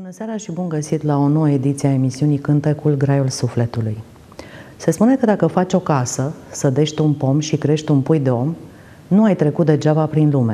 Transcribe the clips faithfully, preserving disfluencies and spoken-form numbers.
Bună seara și bun găsit la o nouă ediție a emisiunii Cântecul Graiul Sufletului. Se spune că dacă faci o casă, sădești un pom și crești un pui de om, nu ai trecut degeaba prin lume.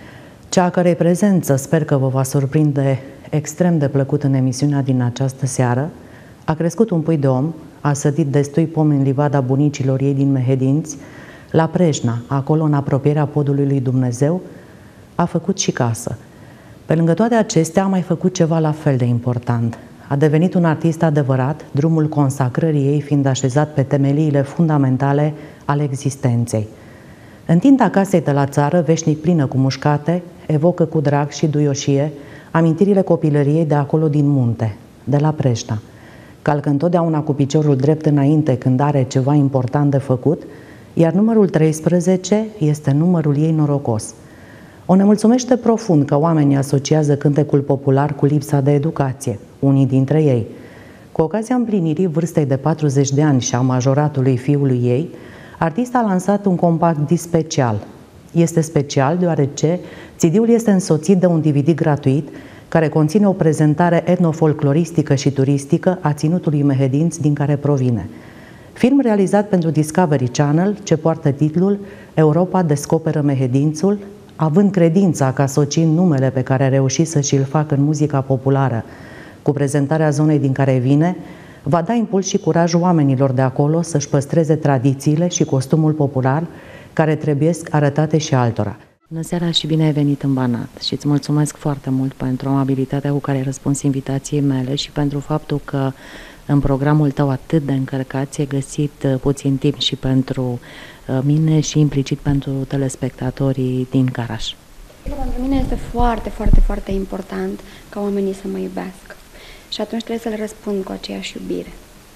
Cea a cărei prezență sper că vă va surprinde extrem de plăcut în emisiunea din această seară, a crescut un pui de om, a sădit destui pomi în livada bunicilor ei din Mehedinți, la Prejna, acolo în apropierea podului lui Dumnezeu, a făcut și casă. Pe lângă toate acestea a mai făcut ceva la fel de important. A devenit un artist adevărat, drumul consacrării ei fiind așezat pe temeliile fundamentale ale existenței. În tinta casei de la țară, veșnic plină cu mușcate, evocă cu drag și duioșie amintirile copilăriei de acolo din munte, de la Prejna. Calcă întotdeauna cu piciorul drept înainte când are ceva important de făcut, iar numărul treisprezece este numărul ei norocos. O nemulțumește profund că oamenii asociază cântecul popular cu lipsa de educație, unii dintre ei. Cu ocazia împlinirii vârstei de patruzeci de ani și a majoratului fiului ei, artista a lansat un compact disc special. Este special deoarece C D-ul este însoțit de un D V D gratuit care conține o prezentare etnofolcloristică și turistică a ținutului Mehedinți din care provine. Film realizat pentru Discovery Channel, ce poartă titlul Europa descoperă Mehedințul, având credința că asociind numele pe care a reușit să și-l facă în muzica populară cu prezentarea zonei din care vine, va da impuls și curaj oamenilor de acolo să-și păstreze tradițiile și costumul popular care trebuiesc arătate și altora. Bună seara și bine ai venit în Banat și îți mulțumesc foarte mult pentru amabilitatea cu care ai răspuns invitației mele și pentru faptul că în programul tău atât de încărcat ți-ai găsit puțin timp și pentru mine și implicit pentru telespectatorii din Caraș. Pentru mine este foarte, foarte, foarte important ca oamenii să mă iubească și atunci trebuie să le răspund cu aceeași iubire.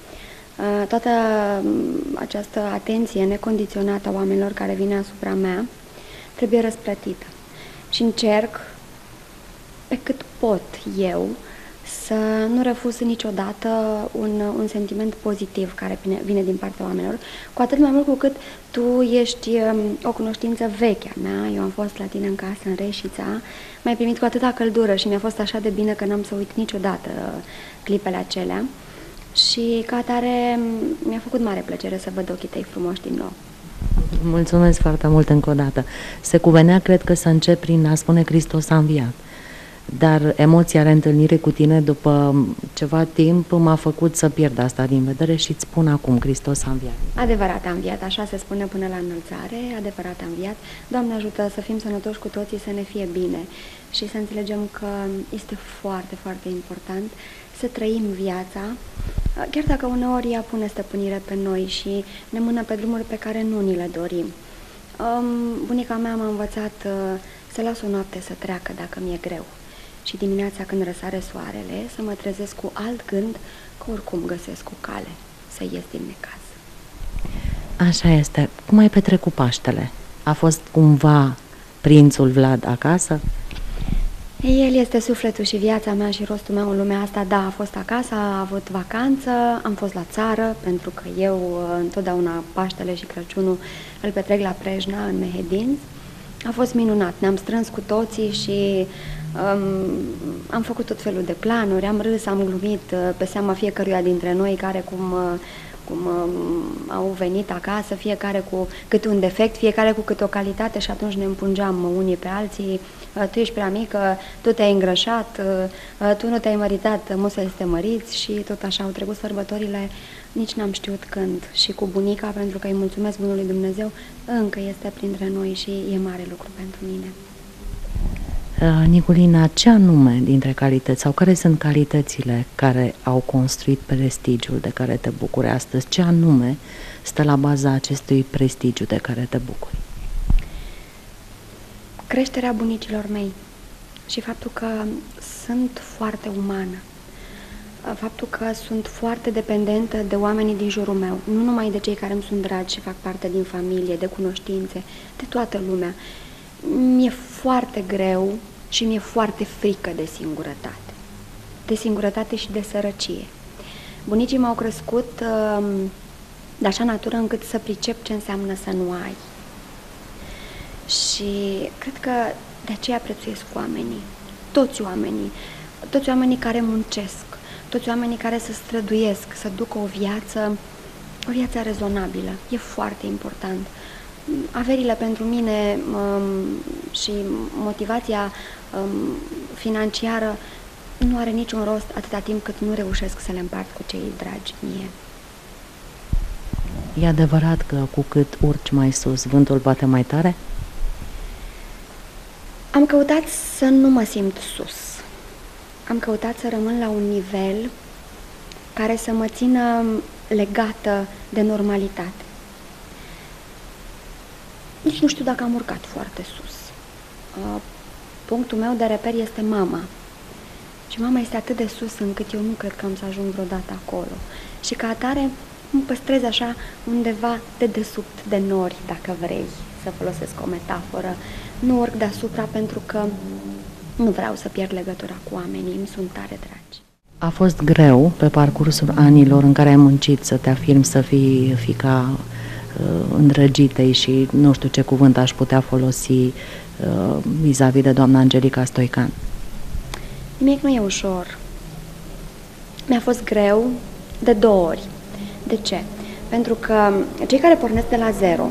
Toată această atenție necondiționată a oamenilor care vine asupra mea trebuie răsplătită și încerc pe cât pot eu să nu refuz niciodată un, un sentiment pozitiv care vine, vine din partea oamenilor, cu atât mai mult cu cât tu ești um, o cunoștință veche a mea. Eu am fost la tine în casă, în Reșița, m-ai primit cu atâta căldură și mi-a fost așa de bine că n-am să uit niciodată clipele acelea și ca atare mi-a făcut mare plăcere să văd ochii tăi frumoși din nou. Mulțumesc foarte mult încă o dată. Se cuvenea, cred că, să încep prin a spune Hristos a înviat. Dar emoția reîntâlnirii cu tine după ceva timp m-a făcut să pierd asta din vedere și îți spun acum, Hristos a înviat. Adevărat a înviat, așa se spune până la înălțare, adevărat a înviat. Doamne ajută să fim sănătoși cu toții, să ne fie bine și să înțelegem că este foarte, foarte important să trăim viața, chiar dacă uneori ea pune stăpânire pe noi și ne mână pe drumuri pe care nu ni le dorim. Bunica mea m-a învățat să las o noapte să treacă dacă mi-e greu. Și dimineața când răsare soarele să mă trezesc cu alt gând că oricum găsesc o cale să ies din necaz. Așa este. Cum ai petrecut Paștele? A fost cumva prințul Vlad acasă? El este sufletul și viața mea și rostul meu în lumea asta. Da, a fost acasă, a avut vacanță, am fost la țară, pentru că eu întotdeauna Paștele și Crăciunul îl petrec la Prejna, în Mehedinți. A fost minunat, ne-am strâns cu toții și um, am făcut tot felul de planuri, am râs, am glumit uh, pe seama fiecăruia dintre noi care cum, uh, cum uh, au venit acasă, fiecare cu câte un defect, fiecare cu câte o calitate și atunci ne împungeam unii pe alții. Uh, tu ești prea mică, tu te-ai îngrășat, uh, uh, tu nu te-ai măritat, musă este măriți și tot așa au trecut sărbătorile. Nici n-am știut când și cu bunica, pentru că îi mulțumesc bunului Dumnezeu, încă este printre noi și e mare lucru pentru mine. Uh, Niculina, ce anume dintre calități sau care sunt calitățile care au construit prestigiul de care te bucuri astăzi? Ce anume stă la baza acestui prestigiu de care te bucuri? Creșterea bunicilor mei și faptul că sunt foarte umană. Faptul că sunt foarte dependentă de oamenii din jurul meu, nu numai de cei care îmi sunt dragi și fac parte din familie, de cunoștințe, de toată lumea. Mi-e foarte greu și mi-e foarte frică de singurătate. De singurătate și de sărăcie. Bunicii m-au crescut uh, de așa natură încât să pricep ce înseamnă să nu ai. Și cred că de aceea prețuiesc oamenii, toți oamenii. toți oamenii care muncesc, toți oamenii care se străduiesc să ducă o viață, o viață rezonabilă. E foarte important. Averile pentru mine um, și motivația um, financiară nu are niciun rost atâta timp cât nu reușesc să le împart cu cei dragi mie. E adevărat că cu cât urci mai sus, vântul bate mai tare? Am căutat să nu mă simt sus. Am căutat să rămân la un nivel care să mă țină legată de normalitate. Nici nu știu dacă am urcat foarte sus. Punctul meu de reper este mama. Și mama este atât de sus încât eu nu cred că am să ajung vreodată acolo. Și ca atare mă păstrez așa undeva de desubt de nori, dacă vrei să folosesc o metaforă. Nu urc deasupra pentru că nu vreau să pierd legătura cu oamenii, îmi sunt tare dragi. A fost greu pe parcursul anilor în care ai muncit să te afirmi, să fii fiica uh, îndrăgitei și nu știu ce cuvânt aș putea folosi uh, vis-a-vis de doamna Angelica Stoican? Nimic nu e ușor. Mi-a fost greu de două ori. De ce? Pentru că cei care pornesc de la zero,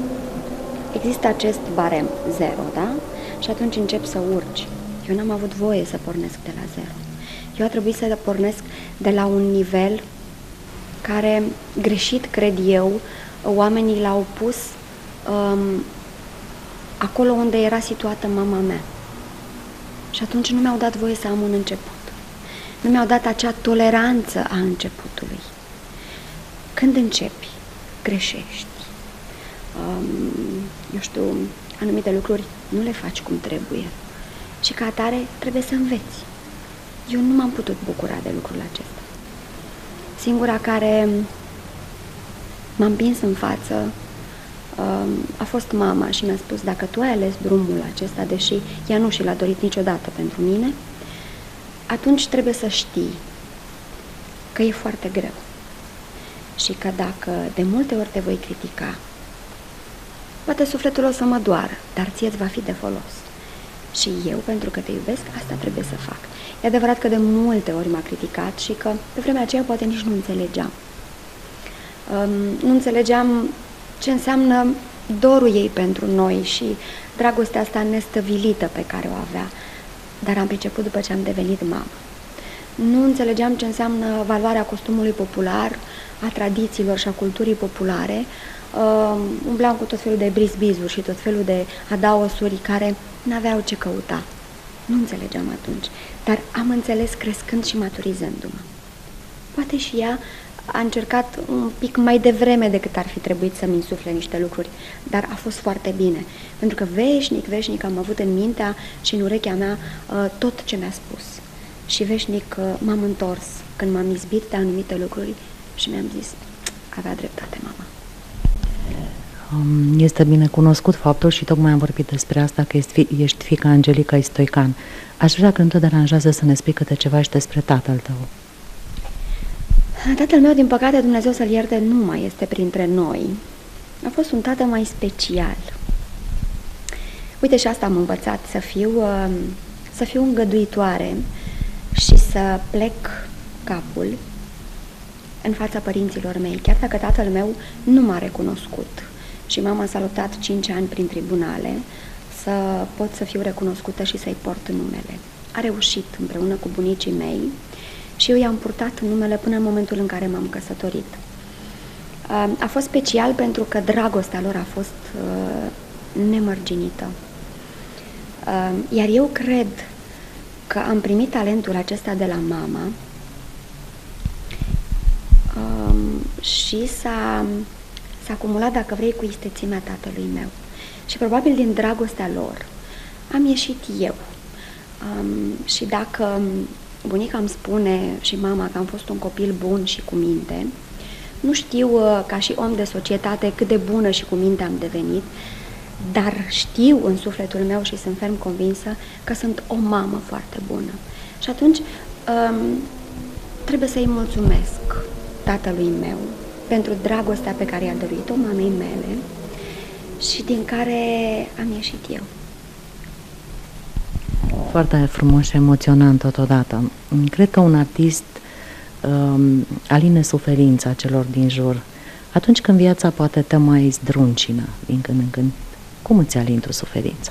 există acest barem zero, da? Și atunci încep să urci. Eu n-am avut voie să pornesc de la zero. Eu a trebuit să pornesc de la un nivel care, greșit cred eu, oamenii l-au pus um, acolo unde era situată mama mea. Și atunci nu mi-au dat voie să am un început. Nu mi-au dat acea toleranță a începutului. Când începi, greșești. Um, eu știu, anumite lucruri nu le faci cum trebuie. Și ca atare trebuie să înveți. Eu nu m-am putut bucura de lucrul acesta. Singura care m-a împins în față um, a fost mama și mi-a spus: dacă tu ai ales drumul acesta, deși ea nu și l-a dorit niciodată pentru mine, atunci trebuie să știi că e foarte greu. Și că dacă de multe ori te voi critica, poate sufletul o să mă doară, dar ție îți va fi de folos. Și eu, pentru că te iubesc, asta trebuie să fac. E adevărat că de multe ori m-a criticat și că pe vremea aceea poate nici nu înțelegeam. Um, nu înțelegeam ce înseamnă dorul ei pentru noi și dragostea asta nestăvilită pe care o avea. Dar am priceput după ce am devenit mamă. Nu înțelegeam ce înseamnă valoarea costumului popular, a tradițiilor și a culturii populare. Uh, umbleam cu tot felul de brisbizuri și tot felul de adaosuri care n-aveau ce căuta. Nu înțelegeam atunci, dar am înțeles crescând și maturizându-mă. Poate și ea a încercat un pic mai devreme decât ar fi trebuit să-mi insufle niște lucruri, dar a fost foarte bine, pentru că veșnic, veșnic am avut în mintea și în urechea mea uh, tot ce mi-a spus. Și veșnic uh, m-am întors când m-am izbit de anumite lucruri și mi-am zis: avea dreptate mama. Este bine cunoscut faptul, și tocmai am vorbit despre asta, că ești fiica Angelica Stoican. Aș vrea, că nu te deranjează, să ne spui câte ceva și despre tatăl tău. Tatăl meu, din păcate, Dumnezeu să-l ierte, nu mai este printre noi. A fost un tată mai special. Uite, și asta am învățat, să fiu, să fiu îngăduitoare și să plec capul în fața părinților mei, chiar dacă tatăl meu nu m-a recunoscut și mama s-a luptat cinci ani prin tribunale să pot să fiu recunoscută și să-i port numele. A reușit împreună cu bunicii mei și eu i-am purtat numele până în momentul în care m-am căsătorit. A fost special pentru că dragostea lor a fost nemărginită. Iar eu cred că am primit talentul acesta de la mama și s-a, s-a acumulat, dacă vrei, cu istețimea tatălui meu. Și probabil din dragostea lor am ieșit eu. Um, și dacă bunica îmi spune și mama că am fost un copil bun și cu minte, nu știu uh, ca și om de societate cât de bună și cu minte am devenit, dar știu în sufletul meu și sunt ferm convinsă că sunt o mamă foarte bună. Și atunci um, trebuie să-i mulțumesc tatălui meu pentru dragostea pe care i-a dăruit-o mamei mele și din care am ieșit eu. Foarte frumos și emoționant totodată. Cred că un artist um, aline suferința celor din jur. Atunci când viața poate te mai zdruncină din când în când, cum îți alini tu suferința?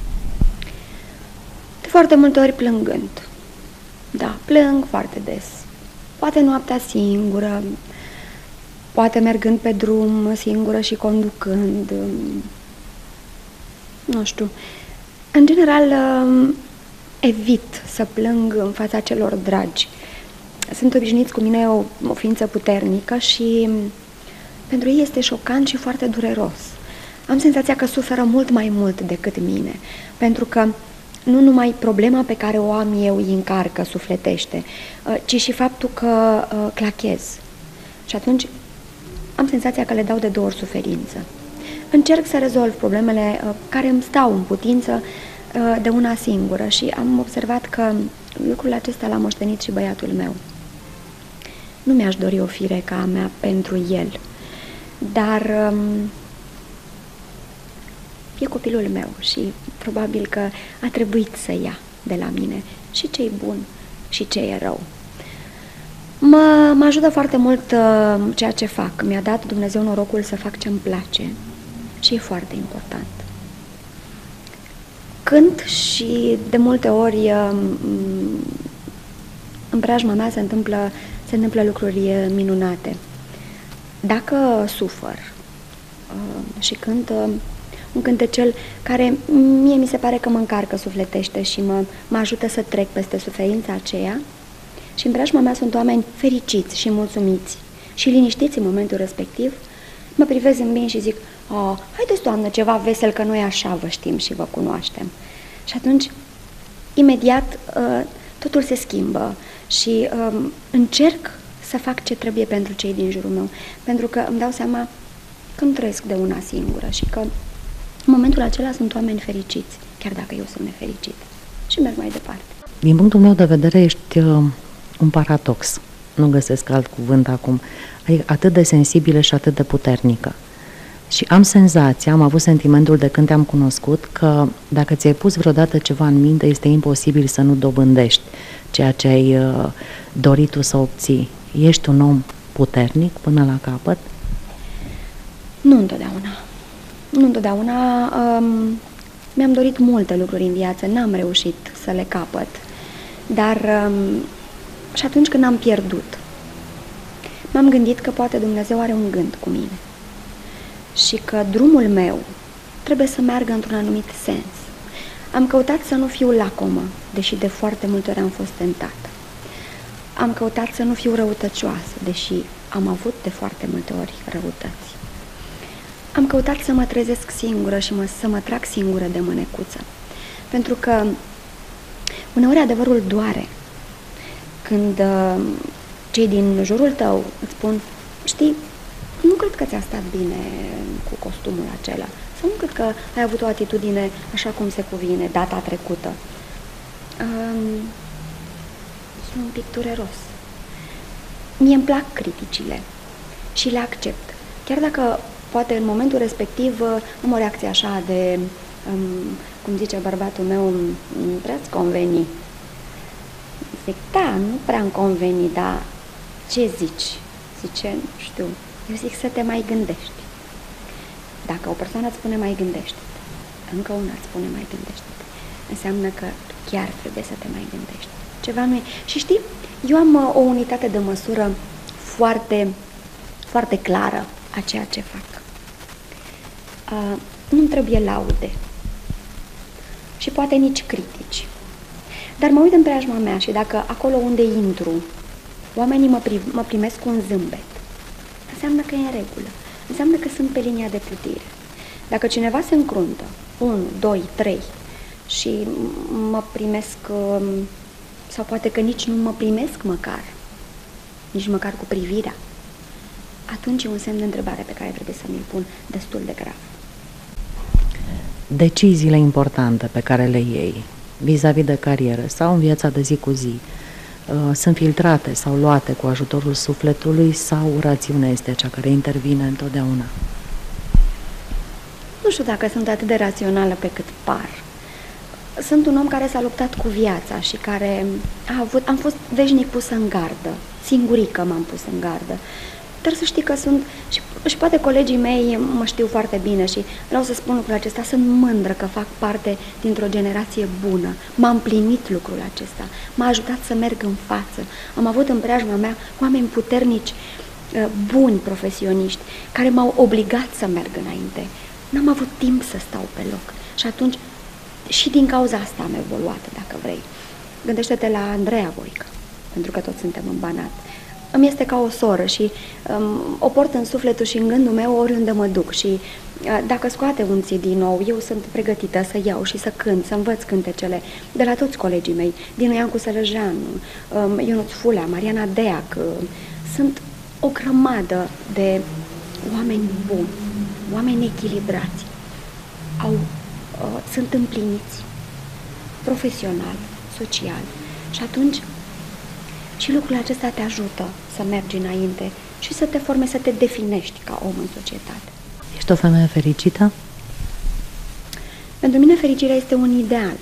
De foarte multe ori plângând. Da, plâng foarte des. Poate noaptea singură, poate mergând pe drum singură și conducând. Nu știu. În general, evit să plâng în fața celor dragi. Sunt obișnuiți cu mine o, o ființă puternică și pentru ei este șocant și foarte dureros. Am senzația că suferă mult mai mult decât mine, pentru că nu numai problema pe care o am eu îi încarcă sufletește, ci și faptul că uh, clachez. Și atunci am senzația că le dau de două ori suferință. Încerc să rezolv problemele uh, care îmi stau în putință uh, de una singură și am observat că lucrul acesta l-a moștenit și băiatul meu. Nu mi-aș dori o fire ca a mea pentru el, dar um, e copilul meu și probabil că a trebuit să ia de la mine și ce e bun și ce e rău. Mă, mă ajută foarte mult uh, ceea ce fac. Mi-a dat Dumnezeu norocul să fac ce-mi place și e foarte important. Cânt și de multe ori uh, în preajma mea se întâmplă, se întâmplă lucruri minunate. Dacă sufăr uh, și cânt uh, un cântecel care mie mi se pare că mă încarcă sufletește și mă, mă ajută să trec peste suferința aceea, și în preajma mea sunt oameni fericiți și mulțumiți și liniștiți în momentul respectiv, mă privesc în bine și zic: oh, haideți, Doamnă, ceva vesel, că noi așa vă știm și vă cunoaștem. Și atunci, imediat, totul se schimbă și încerc să fac ce trebuie pentru cei din jurul meu, pentru că îmi dau seama că nu trăiesc de una singură și că în momentul acela sunt oameni fericiți, chiar dacă eu sunt nefericit. Și merg mai departe. Din punctul meu de vedere, ești uh, un paradox. Nu găsesc alt cuvânt acum. Adică atât de sensibilă și atât de puternică. Și am senzația, am avut sentimentul de când te-am cunoscut, că dacă ți-ai pus vreodată ceva în minte, este imposibil să nu dobândești ceea ce ai uh, dorit tu să obții. Ești un om puternic până la capăt? Nu întotdeauna. Nu întotdeauna. Um, mi-am dorit multe lucruri în viață, n-am reușit să le capăt. Dar um, și atunci când am pierdut, m-am gândit că poate Dumnezeu are un gând cu mine și că drumul meu trebuie să meargă într-un anumit sens. Am căutat să nu fiu lacomă, deși de foarte multe ori am fost tentată. Am căutat să nu fiu răutăcioasă, deși am avut de foarte multe ori răutăți. Am căutat să mă trezesc singură și mă, să mă trag singură de mânecuță. Pentru că uneori adevărul doare. Când uh, cei din jurul tău îți spun: știi, nu cred că ți-a stat bine cu costumul acela, sau nu cred că ai avut o atitudine așa cum se cuvine data trecută. Um, sunt un pic dureros. Mie îmi plac criticile și le accept. Chiar dacă poate în momentul respectiv am o reacție așa de, um, cum zice bărbatul meu, nu prea-ți conveni. Zic: da, nu prea-mi conveni, dar ce zici? Zice: nu știu. Eu zic să te mai gândești. Dacă o persoană îți spune mai gândește-te, încă una îți spune mai gândește-te, înseamnă că chiar trebuie să te mai gândești. Ceva nu e. Și știi, eu am o unitate de măsură foarte, foarte clară a ceea ce fac. Uh, nu-mi trebuie laude și poate nici critici. Dar mă uit în preajma mea și dacă acolo unde intru oamenii mă, pri- mă primesc cu un zâmbet, înseamnă că e în regulă, înseamnă că sunt pe linia de plutire. Dacă cineva se încruntă, unu, doi, trei, și mă primesc, sau poate că nici nu mă primesc măcar, nici măcar cu privirea, atunci e un semn de întrebare pe care trebuie să mi-l pun destul de grav. Deciziile importante pe care le iei vis-a-vis de carieră sau în viața de zi cu zi sunt filtrate sau luate cu ajutorul sufletului sau rațiunea este cea care intervine întotdeauna? Nu știu dacă sunt atât de rațională pe cât par. sunt un om care s-a luptat cu viața și care a avut, am fost veșnic pusă în gardă, singurică m-am pus în gardă. Dar să știi că sunt, și, și poate colegii mei mă știu foarte bine și vreau să spun lucrul acesta, sunt mândră că fac parte dintr-o generație bună. M-a împlinit lucrul acesta, m-a ajutat să merg în față. Am avut în preajma mea oameni puternici, buni profesioniști, care m-au obligat să merg înainte. N-am avut timp să stau pe loc și atunci și din cauza asta am evoluat, dacă vrei. Gândește-te la Andreea Voică, pentru că toți suntem în Banat. Îmi este ca o soră și um, o port în sufletul și în gândul meu oriunde mă duc și uh, dacă scoate un C D nou, eu sunt pregătită să iau și să cânt, să învăț cântecele de la toți colegii mei, Dinu Iancu Sărăjeanu, um, Ionuț Fulea, Mariana Deac, uh, sunt o grămadă de oameni buni, oameni echilibrați, au, uh, sunt împliniți, profesional, social și atunci și lucrul acesta te ajută să mergi înainte și să te formezi, să te definești ca om în societate. Ești o femeie fericită? Pentru mine fericirea este un ideal.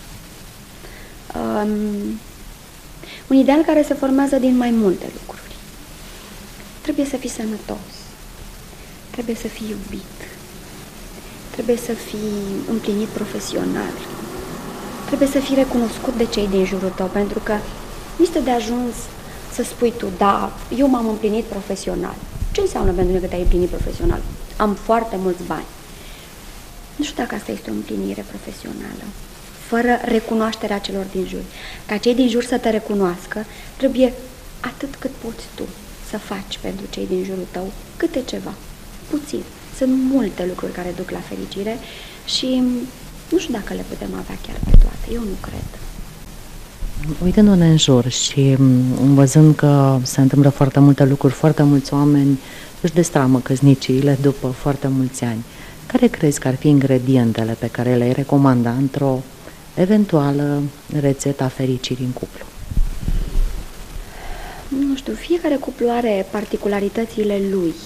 Um, un ideal care se formează din mai multe lucruri. Trebuie să fii sănătos, trebuie să fii iubit, trebuie să fii împlinit profesional, trebuie să fii recunoscut de cei din jurul tău, pentru că nu este de ajuns să spui tu, da, eu m-am împlinit profesional. Ce înseamnă pentru mine că te-ai împlinit profesional? Am foarte mulți bani. Nu știu dacă asta este o împlinire profesională, fără recunoașterea celor din jur. Ca cei din jur să te recunoască, trebuie atât cât poți tu să faci pentru cei din jurul tău, câte ceva, puțin. Sunt multe lucruri care duc la fericire și nu știu dacă le putem avea chiar pe toate. Eu nu cred. Uitându-ne în jur și văzând că se întâmplă foarte multe lucruri, foarte mulți oameni își destramă căsniciile după foarte mulți ani, care crezi că ar fi ingredientele pe care le-ai recomanda într-o eventuală rețetă a fericirii în cuplu? Nu știu, fiecare cuplu are particularitățile lui.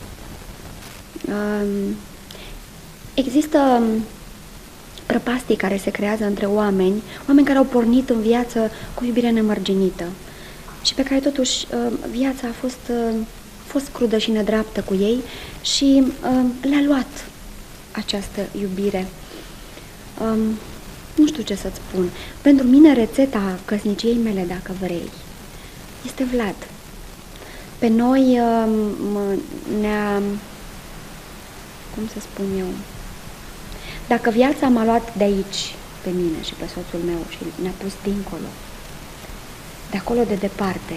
Există prăpastii care se creează între oameni, oameni care au pornit în viață cu iubire nemărginită și pe care totuși viața a fost, fost crudă și nedreaptă cu ei și le-a luat această iubire. Nu știu ce să-ți spun. Pentru mine rețeta căsniciei mele, dacă vrei, este Vlad. Pe noi ne-a, cum să spun eu, dacă viața m-a luat de aici pe mine și pe soțul meu și ne-a pus dincolo, de acolo de departe,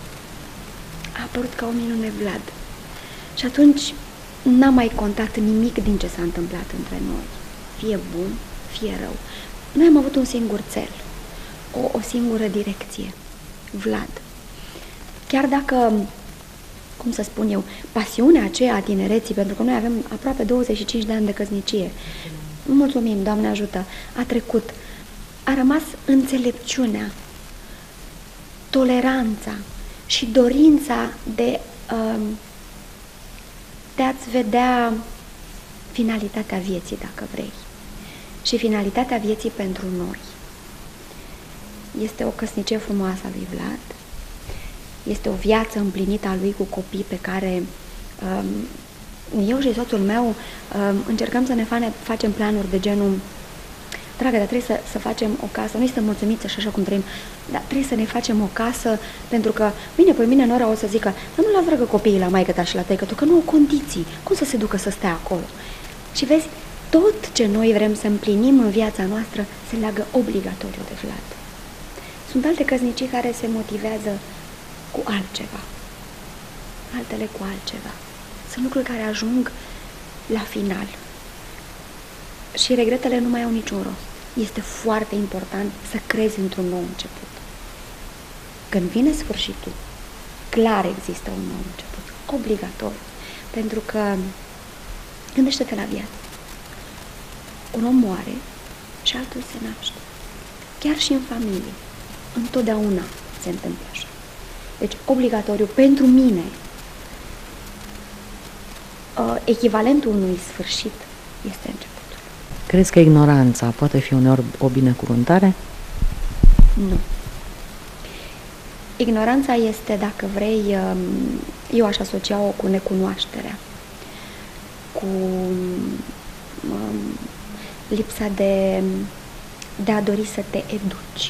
a apărut ca o minune Vlad. Și atunci n-a mai contat nimic din ce s-a întâmplat între noi, fie bun, fie rău. Noi am avut un singur cel, o, o singură direcție, Vlad. Chiar dacă, cum să spun eu, pasiunea aceea a tinereții, pentru că noi avem aproape douăzeci și cinci de ani de căsnicie, mulțumim, Doamne ajută, a trecut, a rămas înțelepciunea, toleranța și dorința de, uh, de a-ți vedea finalitatea vieții, dacă vrei. Și finalitatea vieții pentru noi este o căsnicie frumoasă a lui Vlad, este o viață împlinită a lui cu copii pe care um, eu și soțul meu um, încercăm să ne facem planuri de genul: dragă, dar trebuie să, să facem o casă, noi suntem mulțumiți și așa cum trăim, dar trebuie să ne facem o casă, pentru că mâine, păi mine Nora o să zică: dar nu la dragă copiii la maică ta și la taică-tu, că nu au condiții, cum să se ducă să stea acolo? Și vezi, tot ce noi vrem să împlinim în viața noastră se leagă obligatoriu de Vlad. Sunt alte căsnicii care se motivează cu altceva, altele cu altceva. Sunt lucruri care ajung la final și regretele nu mai au niciun rost. Este foarte important să crezi într-un nou început. Când vine sfârșitul, clar există un nou început, obligatoriu, pentru că gândește-te la viață. Un om moare și altul se naște. Chiar și în familie, întotdeauna se întâmplă așa. Deci, obligatoriu, pentru mine, echivalentul unui sfârșit este începutul. Crezi că ignoranța poate fi uneori o binecuvântare? Nu. Ignoranța este, dacă vrei, eu aș asocia-o cu necunoașterea, cu lipsa de, de a dori să te educi,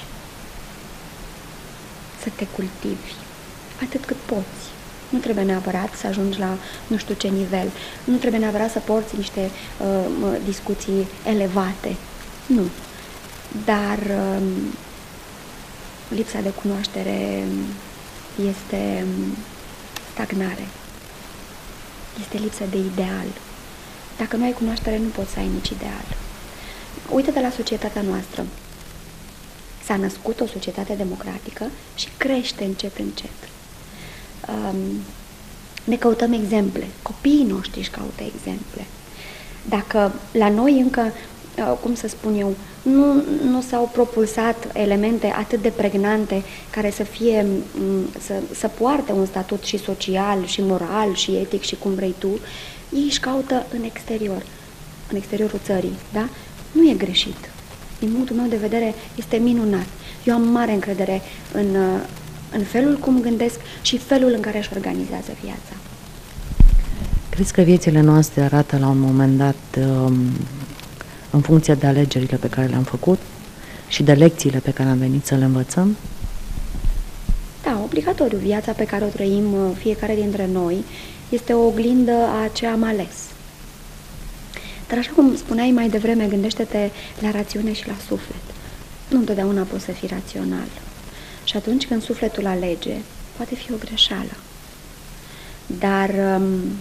să te cultivi, atât cât poți. Nu trebuie neapărat să ajungi la nu știu ce nivel, nu trebuie neapărat să porți niște uh, discuții elevate, nu. Dar uh, lipsa de cunoaștere este stagnare, este lipsă de ideal. Dacă nu ai cunoaștere, nu poți să ai nici ideal. Uită-te la societatea noastră. S-a născut o societate democratică și crește încet, încet. Um, ne căutăm exemple. Copiii noștri își caută exemple. Dacă la noi încă, uh, cum să spun eu, nu, nu s-au propulsat elemente atât de pregnante care să fie, să, să poarte un statut și social, și moral, și etic, și cum vrei tu, ei își caută în exterior, în exteriorul țării, da? Nu e greșit. Din punctul meu de vedere, este minunat. Eu am mare încredere în, în felul cum gândesc și felul în care își organizează viața. Crezi că viețile noastre arată la un moment dat în funcție de alegerile pe care le-am făcut și de lecțiile pe care am venit să le învățăm? Da, obligatoriu. Viața pe care o trăim fiecare dintre noi este o oglindă a ce am ales. Dar așa cum spuneai mai devreme, gândește-te la rațiune și la suflet. Nu întotdeauna poți să fii rațional. Și atunci când sufletul alege, poate fi o greșeală. Dar um,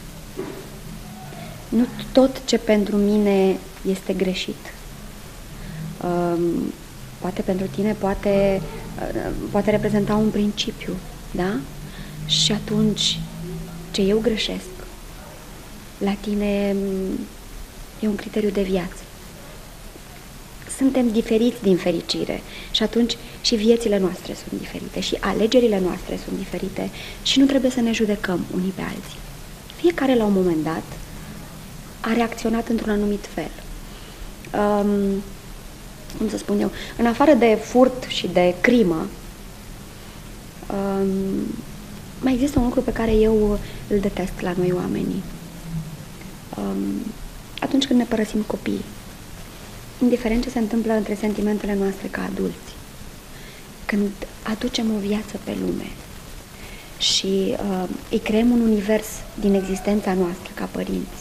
nu tot ce pentru mine este greșit. Um, poate pentru tine poate, uh, poate reprezenta un principiu, da? Și atunci ce eu greșesc, la tine e un criteriu de viață. Suntem diferiți din fericire și atunci și viețile noastre sunt diferite și alegerile noastre sunt diferite și nu trebuie să ne judecăm unii pe alții. Fiecare la un moment dat a reacționat într-un anumit fel. Um, cum să spun eu, în afară de furt și de crimă, um, mai există un lucru pe care eu îl detest la noi oamenii. Um, atunci când ne părăsim copiii, indiferent ce se întâmplă între sentimentele noastre ca adulți, când aducem o viață pe lume și uh, îi creăm un univers din existența noastră ca părinți,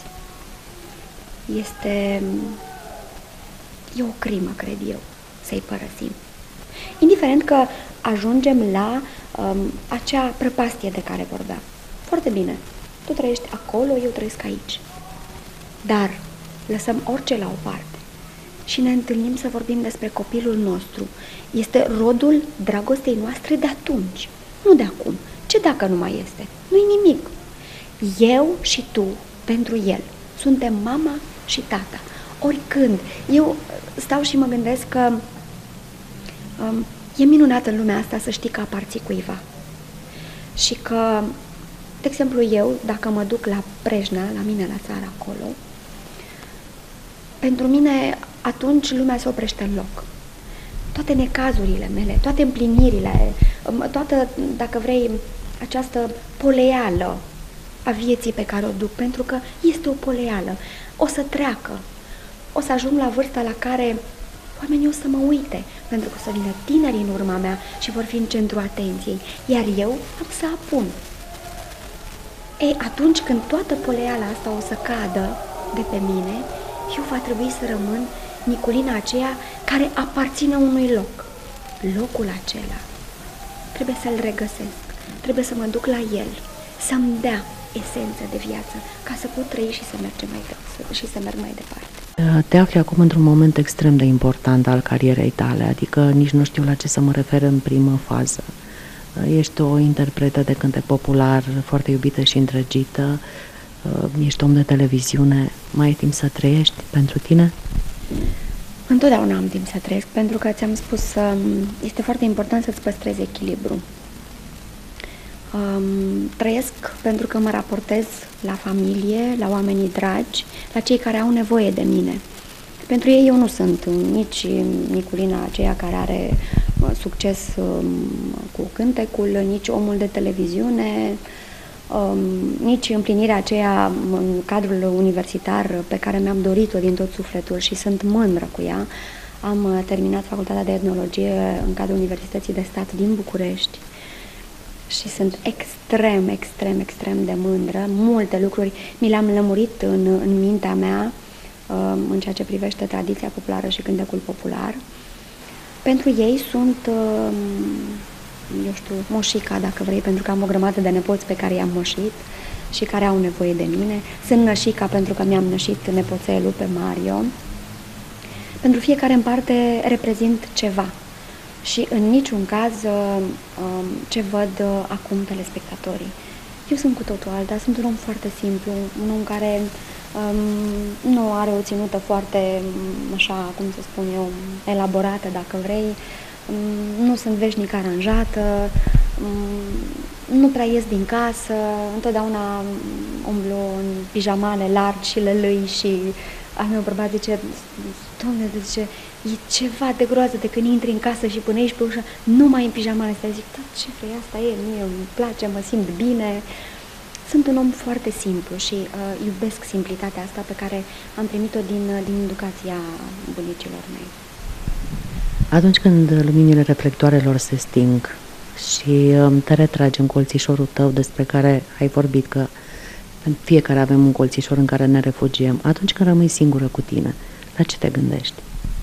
este e o crimă, cred eu, să-i părăsim. Indiferent că ajungem la um, acea prăpastie de care vorbeam. Foarte bine, tu trăiești acolo, eu trăiesc aici. Dar lăsăm orice la o parte și ne întâlnim să vorbim despre copilul nostru. Este rodul dragostei noastre de atunci, nu de acum. Ce dacă nu mai este? Nu-i nimic. Eu și tu pentru el. Suntem mama și tata. Oricând. Eu stau și mă gândesc că um, e minunat în lumea asta să știi că aparții cuiva. Și că, de exemplu, eu, dacă mă duc la Prejna, la mine la țară acolo, pentru mine atunci lumea se oprește în loc. Toate necazurile mele, toate împlinirile, toată, dacă vrei, această poleală a vieții pe care o duc, pentru că este o poleală, o să treacă, o să ajung la vârsta la care oamenii o să mă uite, pentru că o să vină tineri în urma mea și vor fi în centrul atenției, iar eu am să apun. Ei, atunci când toată poleala asta o să cadă de pe mine, eu va trebui să rămân Niculina aceea care aparține unui loc. Locul acela trebuie să-l regăsesc, trebuie să mă duc la el, să-mi dea esență de viață, ca să pot trăi și să mergem mai departe, și să merg mai departe. Te afli acum într-un moment extrem de important al carierei tale, adică nici nu știu la ce să mă refer în primă fază. Ești o interpretă de cântec popular, foarte iubită și îndrăgită, ești om de televiziune, mai ai timp să trăiești pentru tine? Întotdeauna am timp să trăiesc, pentru că ți-am spus, este foarte important să-ți păstrezi echilibru. Um, trăiesc pentru că mă raportez la familie, la oamenii dragi, la cei care au nevoie de mine. Pentru ei eu nu sunt nici Niculina aceea care are succes cu cântecul, nici omul de televiziune, nici împlinirea aceea în cadrul universitar pe care mi-am dorit-o din tot sufletul și sunt mândră cu ea. Am terminat facultatea de etnologie în cadrul Universității de Stat din București și sunt extrem, extrem, extrem de mândră. Multe lucruri mi le-am lămurit în, în mintea mea în ceea ce privește tradiția populară și cântecul popular. Pentru ei sunt, eu știu, moșica, dacă vrei, pentru că am o grămadă de nepoți pe care i-am moșit și care au nevoie de mine. Sunt nășica pentru că mi-am nășit nepoțelul pe Mario. Pentru fiecare în parte reprezint ceva și în niciun caz ce văd acum telespectatorii. Eu sunt cu totul alta, sunt un om foarte simplu, un om care um, nu are o ținută foarte, așa, cum să spun eu, elaborată, dacă vrei. Um, nu sunt veșnic aranjată, um, nu prea ies din casă, întotdeauna umblu în pijamale largi și lălâi și al meu bărbat zice, Doamne, zice, e ceva de groază de când intri în casă și până ești pe ușă, numai în pijamale astea. Zic, da, ce vrei, asta e, mie îmi place, mă simt bine. Sunt un om foarte simplu și uh, iubesc simplitatea asta pe care am primit-o din, din educația bunicilor mei. Atunci când luminile reflectoarelor se sting și um, te retragi în colțișorul tău despre care ai vorbit, că fiecare avem un colțișor în care ne refugiem, atunci când rămâi singură cu tine, la ce te gândești?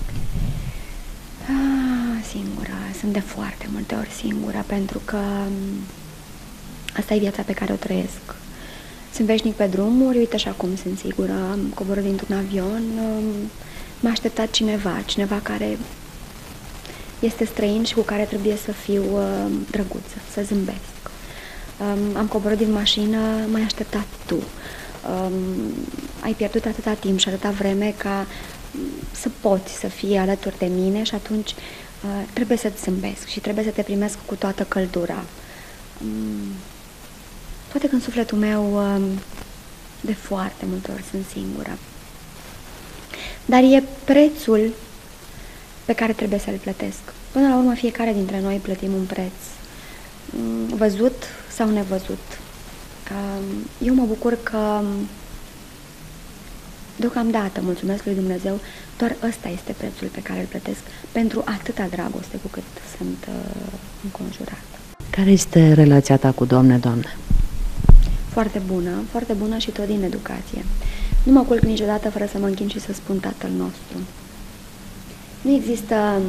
Ah, singură, sunt de foarte multe ori singură, pentru că asta e viața pe care o trăiesc. Sunt veșnic pe drumuri, uite și acum sunt sigură, am coborât dintr-un avion, m-a așteptat cineva, cineva care este străin și cu care trebuie să fiu uh, drăguță, să zâmbesc. Um, am coborât din mașină, m-ai așteptat tu. Um, ai pierdut atâta timp și atâta vreme ca să poți să fii alături de mine și atunci uh, trebuie să-ți zâmbesc și trebuie să te primesc cu toată căldura. Um, Poate că în sufletul meu de foarte multe ori sunt singură. Dar e prețul pe care trebuie să-l plătesc. Până la urmă, fiecare dintre noi plătim un preț, văzut sau nevăzut. Eu mă bucur că deocamdată, mulțumesc lui Dumnezeu, doar ăsta este prețul pe care îl plătesc pentru atâta dragoste cu cât sunt înconjurată. Care este relația ta cu Doamne, Doamne? Foarte bună, foarte bună și tot din educație. Nu mă culc niciodată fără să mă închin și să spun Tatăl nostru. Nu există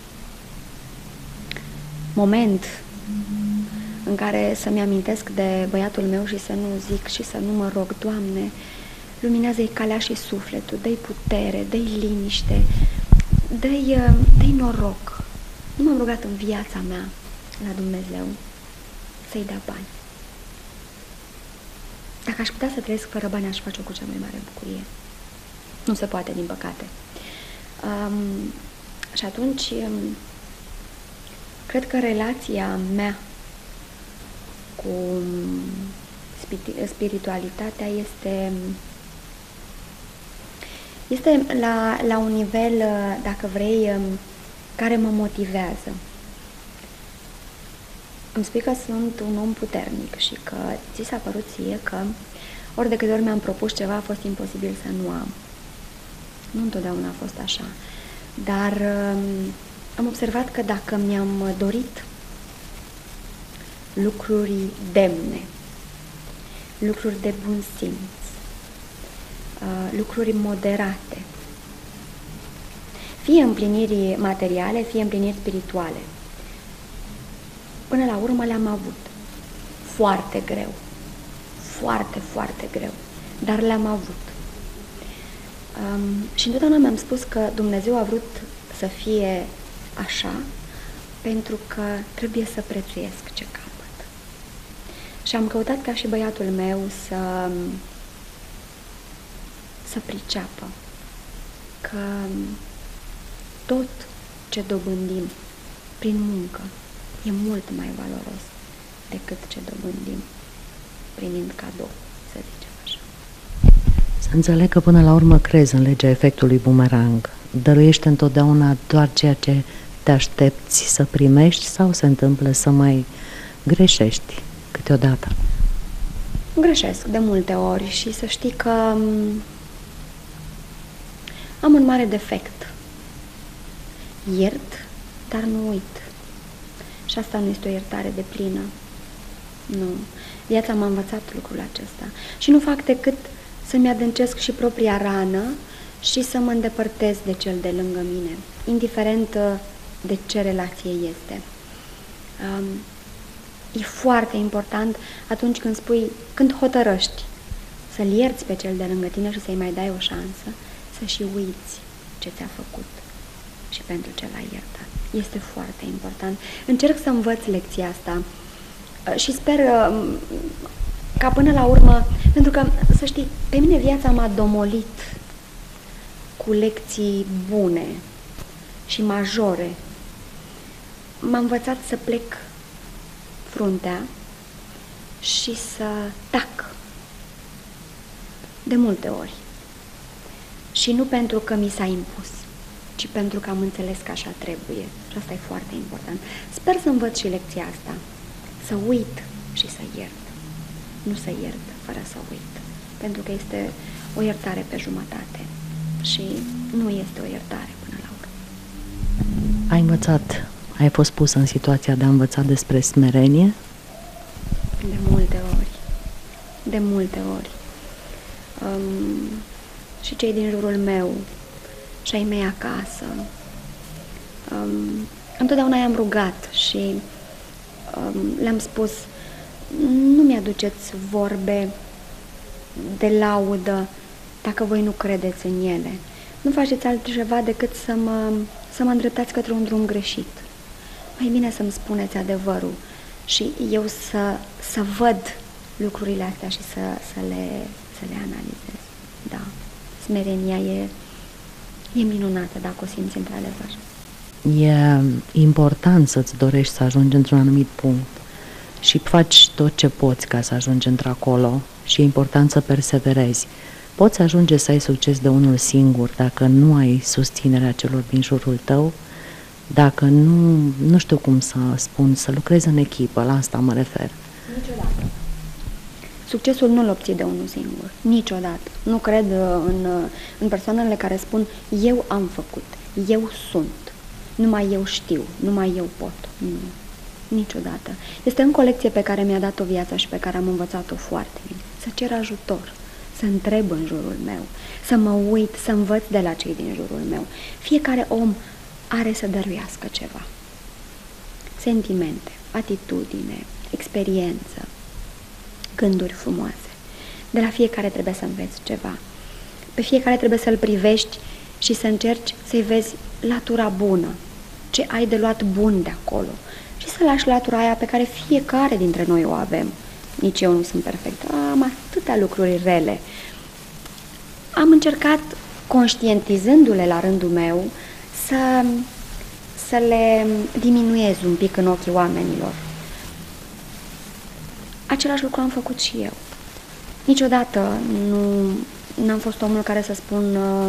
moment în care să-mi amintesc de băiatul meu și să nu zic și să nu mă rog, Doamne, luminează-i calea și sufletul, dă-i putere, dă-i liniște, dă-i, dă-i noroc. Nu m-am rugat în viața mea la Dumnezeu să-i dea bani. Dacă aș putea să trăiesc fără bani, aș face-o cu cea mai mare bucurie. Nu se poate, din păcate. Um, și atunci, um, cred că relația mea cu spiritualitatea este, este la, la un nivel, dacă vrei, care mă motivează. Îmi spui că sunt un om puternic și că ți s-a părut ție că ori de câte ori mi-am propus ceva a fost imposibil să nu am. Nu întotdeauna a fost așa. Dar um, am observat că dacă mi-am dorit lucruri demne, lucruri de bun simț, uh, lucruri moderate, fie împliniri materiale, fie împliniri spirituale, până la urmă le-am avut. Foarte greu. Foarte, foarte greu. Dar le-am avut. Um, și întotdeauna mi-am spus că Dumnezeu a vrut să fie așa pentru că trebuie să prețuiesc ce capăt. Și am căutat ca și băiatul meu să, să priceapă că tot ce dobândim prin muncă e mult mai valoros decât ce dobândim primind cadou, să zicem așa. Să înțeleg că până la urmă crezi în legea efectului bumerang. Dăruiești întotdeauna doar ceea ce te aștepți să primești sau se întâmplă să mai greșești câteodată? Greșesc de multe ori și să știi că am un mare defect. Iert, dar nu uit. Și asta nu este o iertare deplină. Nu. Viața m-a învățat lucrul acesta. Și nu fac decât să-mi adâncesc și propria rană și să mă îndepărtez de cel de lângă mine, indiferent de ce relație este. Um, e foarte important atunci când spui, când hotărăști să-l ierți pe cel de lângă tine și să-i mai dai o șansă, să și uiți ce ți-a făcut și pentru ce l-ai iertat. Este foarte important. Încerc să învăț lecția asta și sper ca până la urmă, pentru că, să știi, pe mine viața m-a domolit cu lecții bune și majore. M-a învățat să plec fruntea și să tac de multe ori. Și nu pentru că mi s-a impus, ci pentru că am înțeles că așa trebuie. Și asta e foarte important. Sper să învăț și lecția asta. Să uit și să iert. Nu să iert fără să uit. Pentru că este o iertare pe jumătate. Și nu este o iertare până la urmă. Ai învățat, ai fost pus în situația de a învăța despre smerenie? De multe ori. De multe ori. Um, și cei din jurul meu, și ai mei acasă. Um, întotdeauna i-am rugat și um, le-am spus, nu mi-aduceți vorbe de laudă dacă voi nu credeți în ele. Nu faceți altceva decât să mă, să mă îndreptați către un drum greșit. Mai bine să-mi spuneți adevărul și eu să, să văd lucrurile astea și să, să, le, să le analizez. Da, smerenia e, e minunată dacă o simți într-adevăr. E important să-ți dorești să ajungi într-un anumit punct și faci tot ce poți ca să ajungi într-acolo și e important să perseverezi. Poți ajunge să ai succes de unul singur dacă nu ai susținerea celor din jurul tău, dacă nu, nu știu cum să spun, să lucrezi în echipă, la asta mă refer. Niciodată. Succesul nu-l obții de unul singur, niciodată. Nu cred în, în persoanele care spun, eu am făcut, eu sunt, numai eu știu, numai eu pot. Nu, niciodată. Este încă o lecție pe care mi-a dat-o viața și pe care am învățat-o foarte bine. Să cer ajutor, să întreb în jurul meu, să mă uit, să învăț de la cei din jurul meu. Fiecare om are să dăruiască ceva. Sentimente, atitudine, experiență, gânduri frumoase. De la fiecare trebuie să înveți ceva. Pe fiecare trebuie să-l privești și să încerci să-i vezi latura bună, ce ai de luat bun de acolo și să lași latura aia pe care fiecare dintre noi o avem. Nici eu nu sunt perfectă, am atâtea lucruri rele. Am încercat, conștientizându-le la rândul meu, să, să le diminuez un pic în ochii oamenilor. Același lucru am făcut și eu. Niciodată nu n-am fost omul care să spun uh,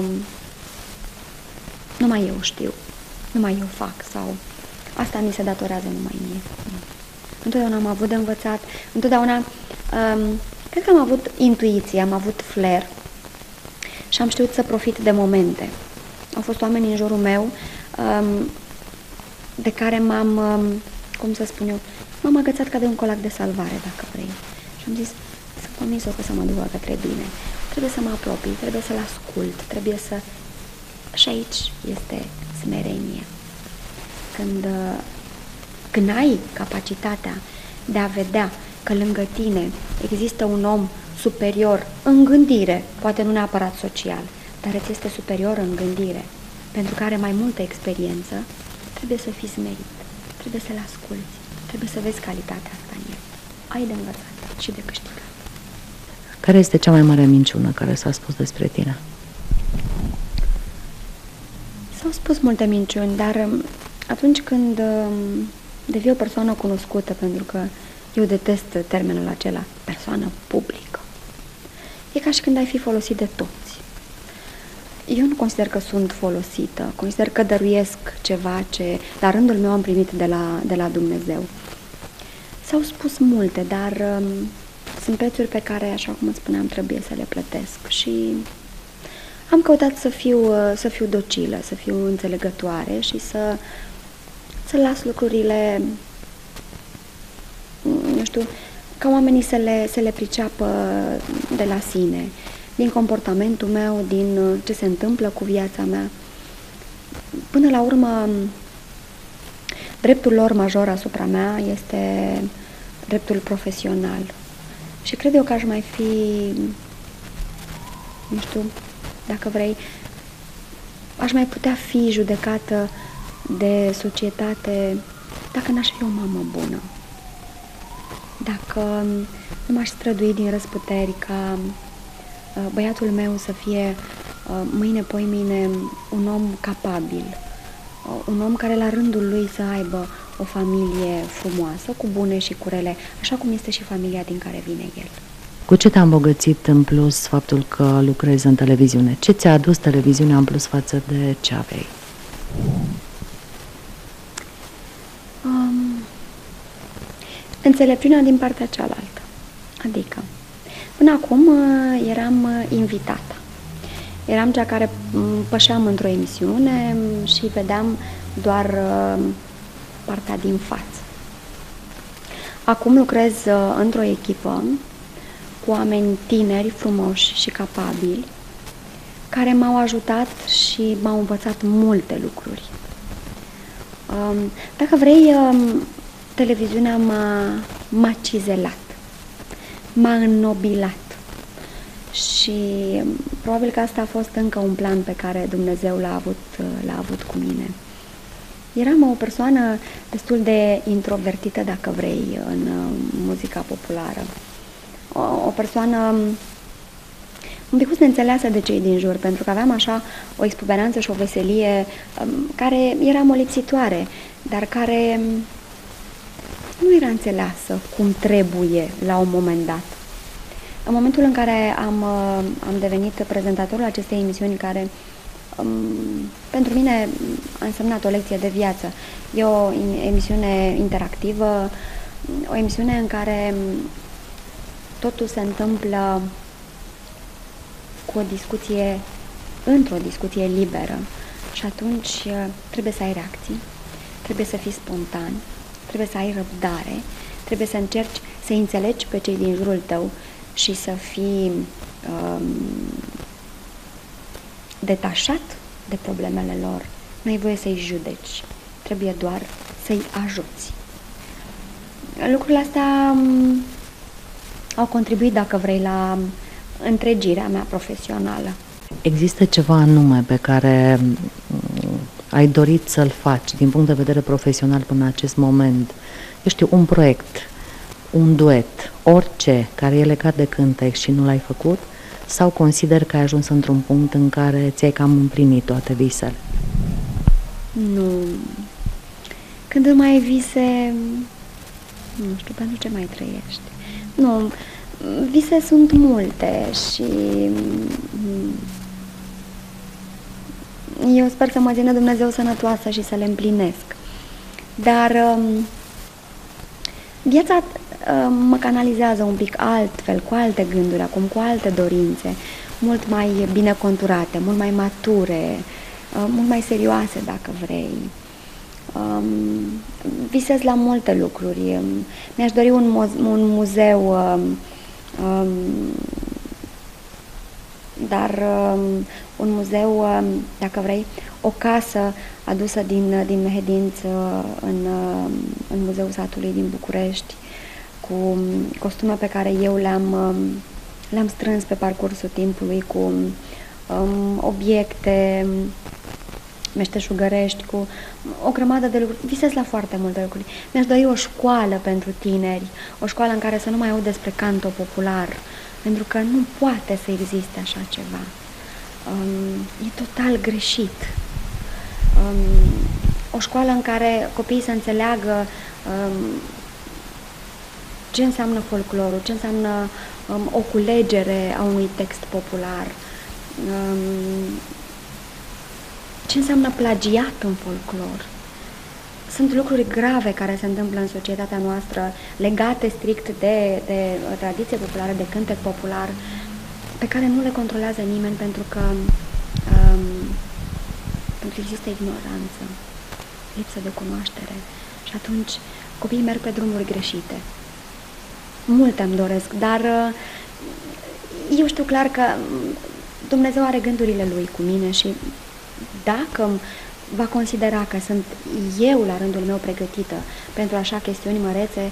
numai eu știu, numai eu fac sau asta mi se datorează numai mie. Întotdeauna am avut de învățat, întotdeauna um, cred că am avut intuiție, am avut flair și am știut să profit de momente. Au fost oameni în jurul meu um, de care m-am, um, cum să spun eu, m-am agățat ca de un colac de salvare, dacă vrei. Și am zis, sunt convinsă că să mă ducă către bine. Trebuie să mă apropii, trebuie să-l ascult, trebuie să... Și aici este smerenie. Când, când ai capacitatea de a vedea că lângă tine există un om superior în gândire, poate nu neapărat social, dar îți este superior în gândire, pentru că are mai multă experiență, trebuie să fii smerit, trebuie să-l asculți, trebuie să vezi calitatea asta în el. Ai de învățat și de câștigat. Care este cea mai mare minciună care s-a spus despre tine? S-au spus multe minciuni, dar atunci când devii o persoană cunoscută, pentru că eu detest termenul acela, persoană publică, e ca și când ai fi folosit de toți. Eu nu consider că sunt folosită, consider că dăruiesc ceva ce, la rândul meu, am primit de la, de la Dumnezeu. S-au spus multe, dar um, sunt prețuri pe care, așa cum îți spuneam, trebuie să le plătesc și am căutat să fiu, să fiu docilă, să fiu înțelegătoare și să, să las lucrurile, nu știu, ca oamenii să le, să le priceapă de la sine, din comportamentul meu, din ce se întâmplă cu viața mea. Până la urmă, dreptul lor major asupra mea este dreptul profesional. Și cred eu că aș mai fi, nu știu, dacă vrei, aș mai putea fi judecată de societate dacă n-aș fi o mamă bună. Dacă nu m-aș strădui din răsputeri ca băiatul meu să fie mâine, poimine, un om capabil, un om care la rândul lui să aibă o familie frumoasă, cu bune și cu rele, așa cum este și familia din care vine el. Cu ce te-a îmbogățit în plus faptul că lucrezi în televiziune? Ce ți-a adus televiziunea în plus față de ce aveai? Um, înțelepciunea din partea cealaltă. Adică, până acum eram invitată. Eram cea care pășeam într-o emisiune și vedeam doar partea din față. Acum lucrez într-o echipă cu oameni tineri, frumoși și capabili, care m-au ajutat și m-au învățat multe lucruri. Dacă vrei, televiziunea m-a, m-a cizelat, m-a înnobilat și probabil că asta a fost încă un plan pe care Dumnezeu l-a avut, l-a avut cu mine. Eram o persoană destul de introvertită, dacă vrei, în muzica populară. O, o persoană un pic neînțeleasă de cei din jur, pentru că aveam așa o exuberanță și o veselie um, care era molipsitoare, dar care nu era înțeleasă cum trebuie la un moment dat. În momentul în care am, am devenit prezentatorul acestei emisiuni, care um, pentru mine a însemnat o lecție de viață, e o emisiune interactivă, o emisiune în care totul se întâmplă cu o discuție, într-o discuție liberă și atunci trebuie să ai reacții, trebuie să fii spontan, trebuie să ai răbdare, trebuie să încerci să înțelegi pe cei din jurul tău și să fii um, detașat de problemele lor. Nu ai voie să-i judeci, trebuie doar să-i ajuți. Lucrurile astea um, au contribuit, dacă vrei, la întregirea mea profesională. Există ceva anume pe care ai dorit să-l faci din punct de vedere profesional până în acest moment? Eu știu, un proiect, un duet, orice care e legat de cântec și nu l-ai făcut? Sau consider că ai ajuns într-un punct în care ți-ai cam împlinit toate visele? Nu. Când îmi mai ai vise, nu știu, pentru ce mai trăiești? Nu, vise sunt multe și eu sper să mă țină Dumnezeu sănătoasă și să le împlinesc. Dar viața mă canalizează un pic altfel, cu alte gânduri, acum cu alte dorințe, mult mai bine conturate, mult mai mature, mult mai serioase, dacă vrei. Visez la multe lucruri. Mi-aș dori un, un muzeu, dar un muzeu, dacă vrei, o casă adusă din, din Mehedinți în, în Muzeul Satului din București, cu costume pe care eu le-am le-am strâns pe parcursul timpului, cu um, obiecte meșteșugărești, cu o grămadă de lucruri. Visez la foarte multe lucruri. Mi-aș dori o școală pentru tineri, o școală în care să nu mai aud despre canto popular, pentru că nu poate să existe așa ceva. Um, e total greșit. Um, o școală în care copiii să înțeleagă um, ce înseamnă folclorul, ce înseamnă um, o culegere a unui text popular, um, ce înseamnă plagiat în folclor. Sunt lucruri grave care se întâmplă în societatea noastră, legate strict de, de tradiție populară, de cântec popular, pe care nu le controlează nimeni pentru că, um, pentru că există ignoranță, lipsă de cunoaștere. Și atunci copiii merg pe drumuri greșite. Multe îmi doresc, dar eu știu clar că Dumnezeu are gândurile Lui cu mine și dacă va considera că sunt eu la rândul meu pregătită pentru așa chestiuni mărețe,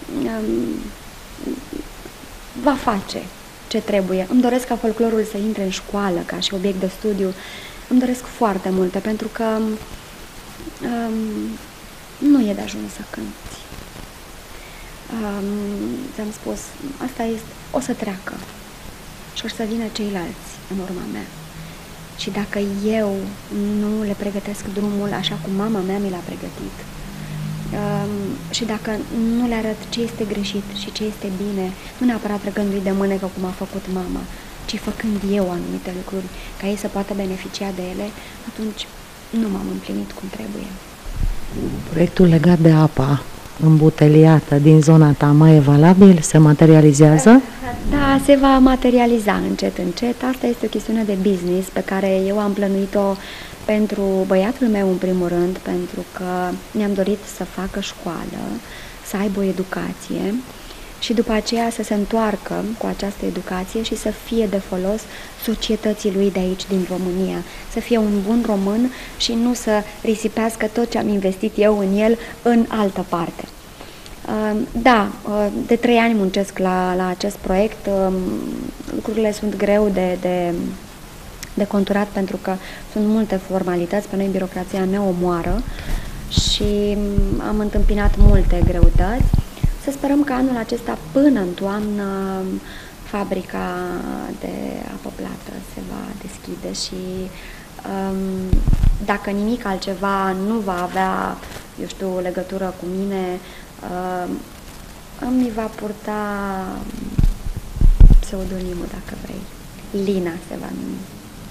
va face ce trebuie. Îmi doresc ca folclorul să intre în școală ca și obiect de studiu. Îmi doresc foarte multe, pentru că um, nu e de ajuns să cânti. Um, ți-am spus, asta este, o să treacă și o să vină ceilalți în urma mea. Și dacă eu nu le pregătesc drumul așa cum mama mea mi l-a pregătit, um, și dacă nu le arăt ce este greșit și ce este bine, nu neapărat trăgându-i de mânecă cum a făcut mama, ci făcând eu anumite lucruri ca ei să poată beneficia de ele, atunci nu m-am împlinit cum trebuie. Proiectul legat de apa îmbuteliată din zona ta mai e valabil? Se materializează? Da, se va materializa încet, încet. Asta este o chestiune de business pe care eu am plănuit-o pentru băiatul meu, în primul rând, pentru că ne-am dorit să facă școală, să aibă o educație și după aceea să se întoarcă cu această educație și să fie de folos societății lui de aici, din România. Să fie un bun român și nu să risipească tot ce am investit eu în el în altă parte. Da, de trei ani muncesc la, la acest proiect. Lucrurile sunt greu de, de, de conturat pentru că sunt multe formalități, pe noi birocrația ne omoară și am întâmpinat multe greutăți. Să sperăm că anul acesta, până în toamnă, fabrica de apă plată se va deschide și dacă nimic altceva nu va avea, eu știu, legătură cu mine, Uh, îmi va purta pseudonimul, dacă vrei. Lina se va numi.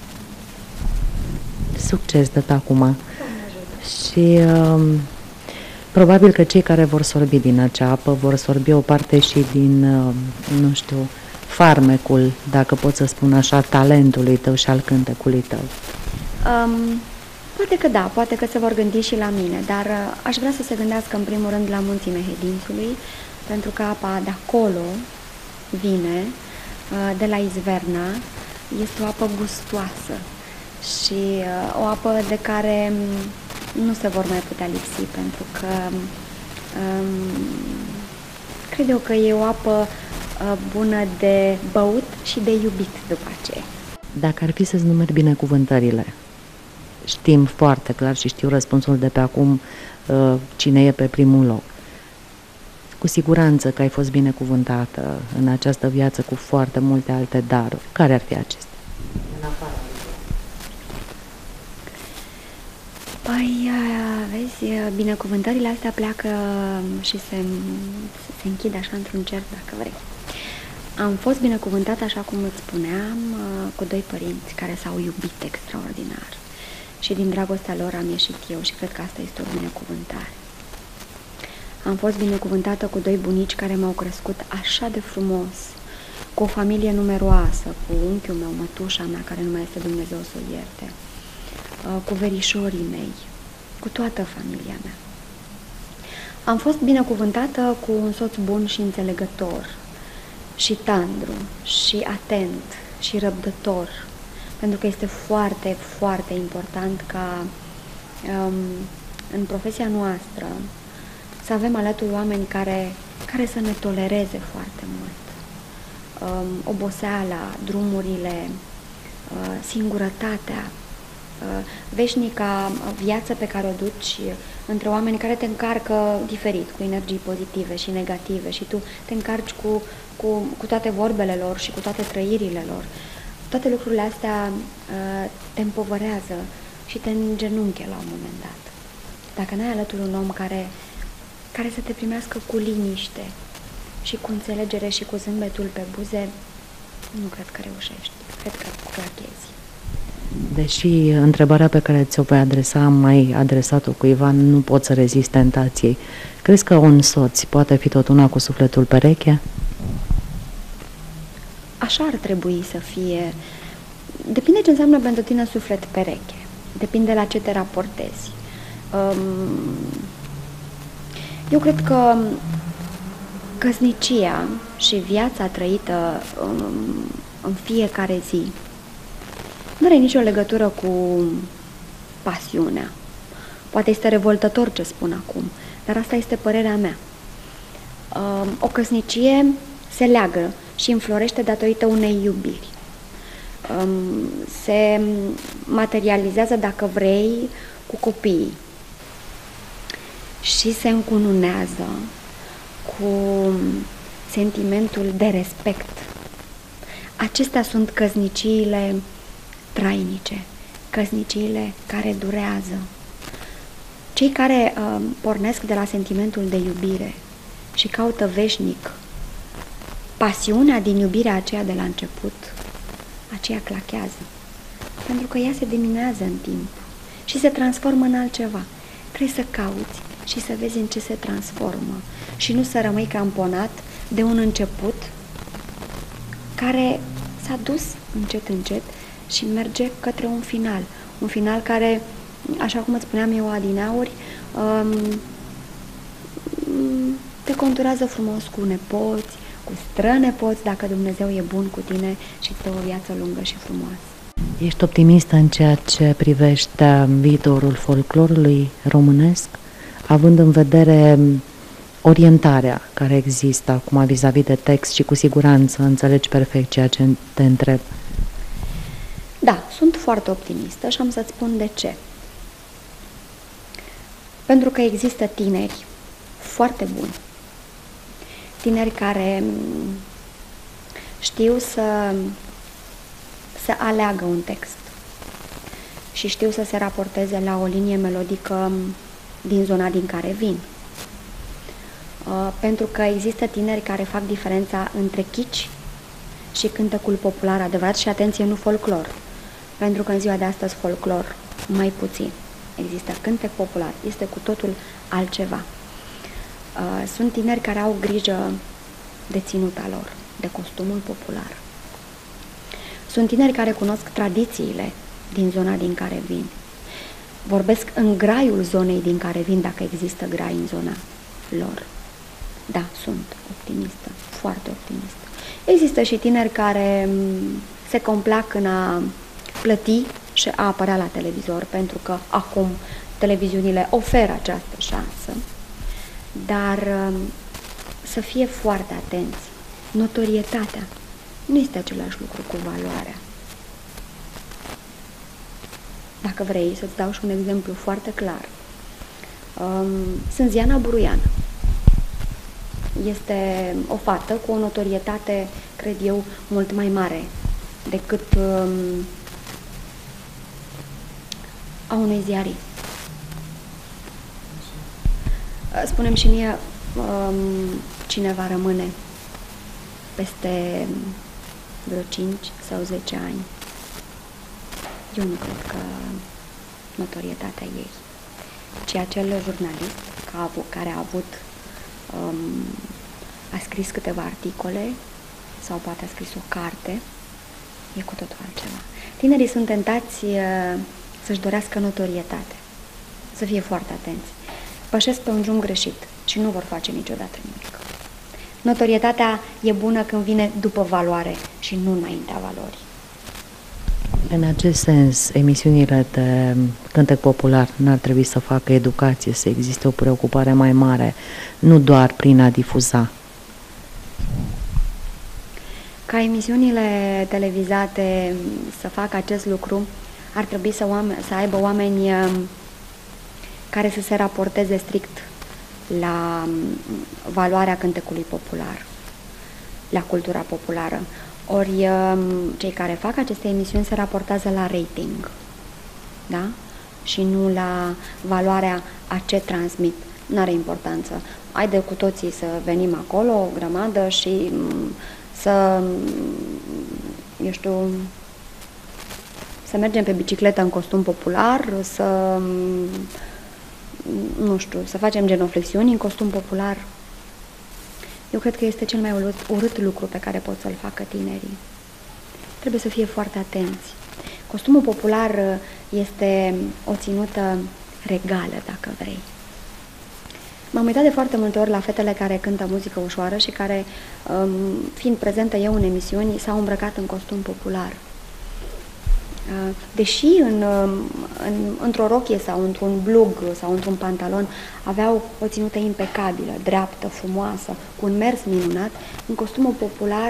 Succes de pe acum. Și uh, probabil că cei care vor sorbi din acea apă vor sorbi o parte și din, uh, nu știu, farmecul, dacă pot să spun așa, talentului tău și al cântecului tău. Um, Poate că da, poate că se vor gândi și la mine, dar uh, aș vrea să se gândească în primul rând la munții Mehedințului, pentru că apa de acolo vine, uh, de la Izverna, este o apă gustoasă și uh, o apă de care um, nu se vor mai putea lipsi, pentru că um, cred eu că e o apă uh, bună de băut și de iubit după aceea. Dacă ar fi să-ți numeri binecuvântările, știm foarte clar și știu răspunsul de pe acum cine e pe primul loc. Cu siguranță că ai fost binecuvântată în această viață cu foarte multe alte daruri. Care ar fi acestea? Păi, vezi, binecuvântările astea pleacă și se, se închid așa într-un cerc, dacă vrei. Am fost binecuvântată, așa cum îți spuneam, cu doi părinți care s-au iubit extraordinar. Și din dragostea lor am ieșit eu și cred că asta este o binecuvântare. Am fost binecuvântată cu doi bunici care m-au crescut așa de frumos, cu o familie numeroasă, cu unchiul meu, mătușa mea, care nu mai este, Dumnezeu să o ierte, cu verișorii mei, cu toată familia mea. Am fost binecuvântată cu un soț bun și înțelegător, și tandru, și atent, și răbdător, pentru că este foarte, foarte important ca um, în profesia noastră să avem alături oameni care, care să ne tolereze foarte mult. Um, oboseala, drumurile, uh, singurătatea, uh, veșnica viață pe care o duci între oameni care te încarcă diferit, cu energii pozitive și negative și tu te încarci cu, cu, cu toate vorbele lor și cu toate trăirile lor. Toate lucrurile astea uh, te împovărează și te îngenunche la un moment dat. Dacă n-ai alături un om care, care să te primească cu liniște și cu înțelegere și cu zâmbetul pe buze, nu cred că reușești. Cred că clachezi. Deși întrebarea pe care ți-o voi adresa, am mai adresat-o cuiva, nu pot să rezist tentației. Crezi că un soț poate fi tot una cu sufletul pereche? Așa ar trebui să fie. Depinde ce înseamnă pentru tine suflet pereche. Depinde la ce te raportezi. Eu cred că căsnicia și viața trăită în fiecare zi nu are nicio legătură cu pasiunea. Poate este revoltător ce spun acum, dar asta este părerea mea. O căsnicie se leagă și înflorește datorită unei iubiri. Se materializează, dacă vrei, cu copiii și se încununează cu sentimentul de respect. Acestea sunt căsniciile trainice, căsniciile care durează. Cei care uh, pornesc de la sentimentul de iubire și caută veșnic pasiunea din iubirea aceea de la început, aceea clachează, pentru că ea se diminuează în timp și se transformă în altceva. Trebuie să cauți și să vezi în ce se transformă și nu să rămâi cramponat de un început care s-a dus încet, încet și merge către un final. Un final care, așa cum îți spuneam eu adineauri, te conturează frumos cu nepoți, cu strănepoți, dacă Dumnezeu e bun cu tine și îți dă o viață lungă și frumoasă. Ești optimistă în ceea ce privește viitorul folclorului românesc, având în vedere orientarea care există acum vis-a-vis de text și cu siguranță înțelegi perfect ceea ce te întreb? Da, sunt foarte optimistă și am să-ți spun de ce. Pentru că există tineri foarte buni, tineri care știu să, să aleagă un text și știu să se raporteze la o linie melodică din zona din care vin. Pentru că există tineri care fac diferența între kitsch și cântecul popular adevărat și, atenție, nu folclor. Pentru că în ziua de astăzi folclor mai puțin. Există cântec popular, este cu totul altceva. Sunt tineri care au grijă de ținuta lor, de costumul popular. Sunt tineri care cunosc tradițiile din zona din care vin. Vorbesc în graiul zonei din care vin, dacă există grai în zona lor. Da, sunt optimistă, foarte optimistă. Există și tineri care se complac în a plăti și a apărea la televizor, pentru că acum televiziunile oferă această șansă, dar să fie foarte atenți. Notorietatea nu este același lucru cu valoarea. Dacă vrei să-ți dau și un exemplu foarte clar. Sunt Ziana Buruian. Este o fată cu o notorietate, cred eu, mult mai mare decât um, a unui ziarist. Spune-mi și mie, um, cine va rămâne peste vreo cinci sau zece ani. Eu nu cred că notorietatea ei, ci acel jurnalist care a avut Um, a scris câteva articole sau poate a scris o carte, e cu totul altceva. Tinerii sunt tentați uh, să-și dorească notorietate, să fie foarte atenți. Pășesc pe un drum greșit și nu vor face niciodată nimic. Notorietatea e bună când vine după valoare și nu înaintea valorii. În acest sens, emisiunile de cântec popular n-ar trebui să facă educație, să existe o preocupare mai mare, nu doar prin a difuza. Ca emisiunile televizate să facă acest lucru, ar trebui să, oameni, să aibă oameni care să se raporteze strict la valoarea cântecului popular, la cultura populară. Ori cei care fac aceste emisiuni se raportează la rating, da? Și nu la valoarea a ce transmit nu are importanță. Haide cu toții să venim acolo, o grămadă, și să, eu știu, să mergem pe bicicletă în costum popular, să, nu știu, să facem genoflexiuni în costum popular. Eu cred că este cel mai urât, urât lucru pe care pot să-l facă tinerii. Trebuie să fie foarte atenți. Costumul popular este o ținută regală, dacă vrei. M-am uitat de foarte multe ori la fetele care cântă muzică ușoară și care, fiind prezentă eu în emisiuni, s-au îmbrăcat în costum popular. Deși în, în, într-o rochie sau într-un blug sau într-un pantalon aveau o ținută impecabilă, dreaptă, frumoasă, cu un mers minunat, în costumul popular,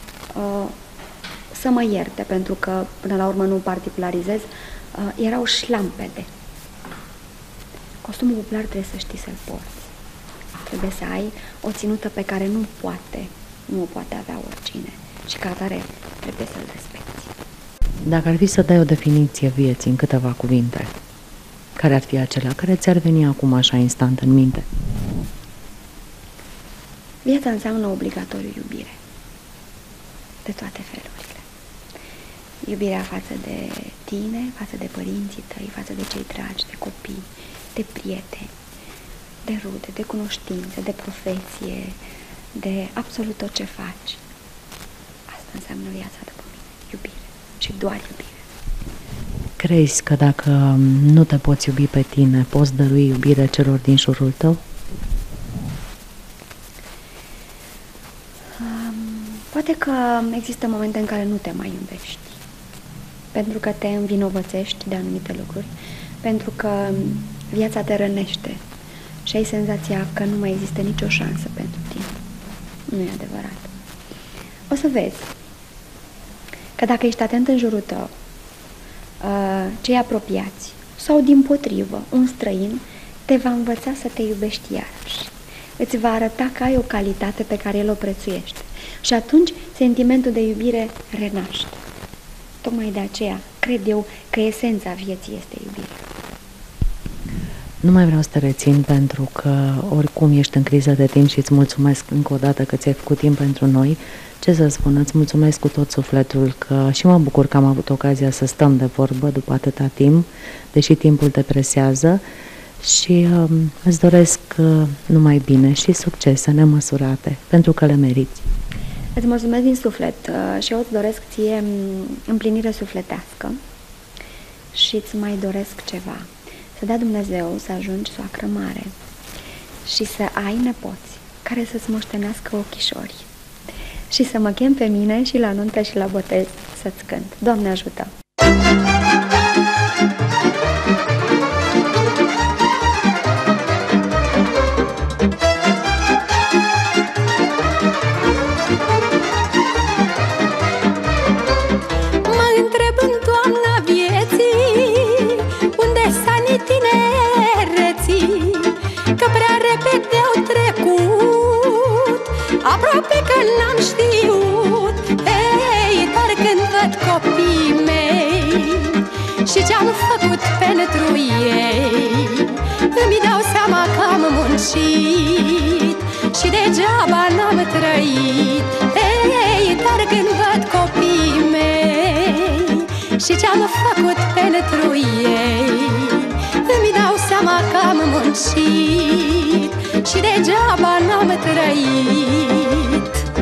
să mă ierte, pentru că până la urmă nu particularizez, erau șlampede. Costumul popular trebuie să știi să-l porți. Trebuie să ai o ținută pe care nu poate, nu o poate avea oricine și ca atare trebuie să-l respecti. Dacă ar fi să dai o definiție vieții în câteva cuvinte, care ar fi acelea care ți-ar veni acum așa instant în minte? Viața înseamnă obligatoriu iubire. De toate felurile. Iubirea față de tine, față de părinții tăi, față de cei dragi, de copii, de prieteni, de rude, de cunoștințe, de profesie, de absolut tot ce faci. Asta înseamnă viața după mine. Iubire. Și doar iubire. Crezi că dacă nu te poți iubi pe tine, poți dărui iubire celor din jurul tău? Um, poate că există momente în care nu te mai iubești. Pentru că te învinovățești de anumite lucruri, pentru că viața te rănește și ai senzația că nu mai există nicio șansă pentru tine. Nu e adevărat. O să vezi că dacă ești atent în jurul tău, cei apropiați sau dimpotrivă, un străin, te va învăța să te iubești iarăși. Îți va arăta că ai o calitate pe care el o prețuiește. Și atunci sentimentul de iubire renaște. Tocmai de aceea cred eu că esența vieții este iubirea. Nu mai vreau să te rețin pentru că oricum ești în criză de timp și îți mulțumesc încă o dată că ți-ai făcut timp pentru noi. Ce să spun, îți mulțumesc cu tot sufletul că și mă bucur că am avut ocazia să stăm de vorbă după atâta timp, deși timpul te presează, și uh, îți doresc uh, numai bine și succese nemăsurate, pentru că le meriți. Îți mulțumesc din suflet uh, și eu îți doresc ție împlinire sufletească și îți mai doresc ceva. Să dea Dumnezeu să ajungi soacră mare și să ai nepoți care să-ți moștenească ochișori și să mă chem pe mine și la nuntă și la botez să-ți cânt. Doamne ajută! Mă întreb în toamna vieții unde s-ani tinereții, că prea repede au trecut, aproape că n-am știut. Ei, dar când văd copiii mei și ce-am făcut pentru ei, îmi dau seama că am muncit și degeaba n-am trăit. Ei, dar când văd copiii mei și ce-am făcut pentru ei, îmi dau seama că am muncit și degeaba n-am trăit.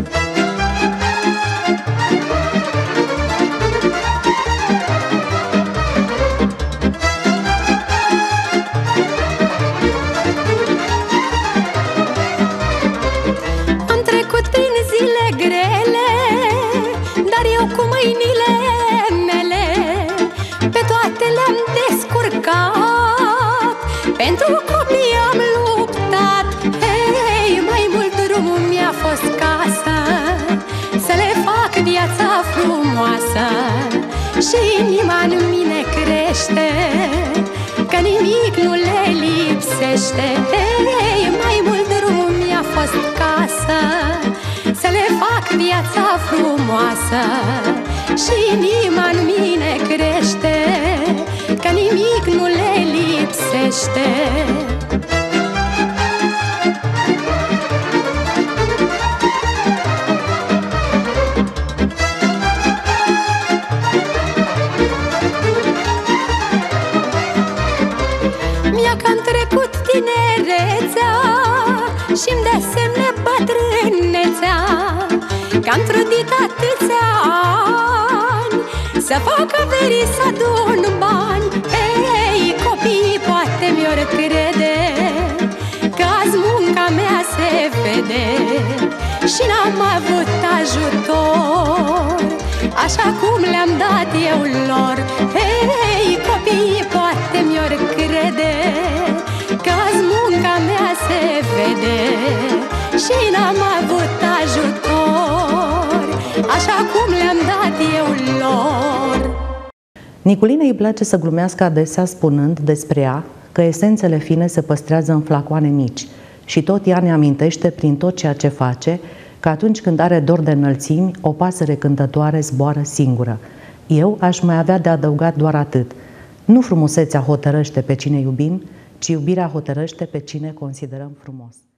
Am trecut prin zile grele, dar eu cu mâinile mele pe toate le-am descurcat. Pentru copii am luptat. Ei, mai mult drumul mi-a fost casa, să le fac viața frumoasă și inima în mine crește, că nimic nu le lipsește. Ei, mai mult drumul mi-a fost casa, să le fac viața frumoasă și inima în mine crește, că nimic nu le lipsește. că-am trudit atâția ani să fac averii, să adun bani. Ei, copiii poate mi-or crede că azi munca mea se vede și n-am avut ajutor așa cum le-am dat eu lor. Ei, copiii poate mi-or crede că azi munca mea se vede și n-am avut ajutor așa cum le-am dat eu lor. Niculinei îi place să glumească adesea spunând despre ea că esențele fine se păstrează în flacoane mici și tot ea ne amintește prin tot ceea ce face că atunci când are dor de înălțimi, o pasăre cântătoare zboară singură. Eu aș mai avea de adăugat doar atât. Nu frumusețea hotărăște pe cine iubim, ci iubirea hotărăște pe cine considerăm frumos.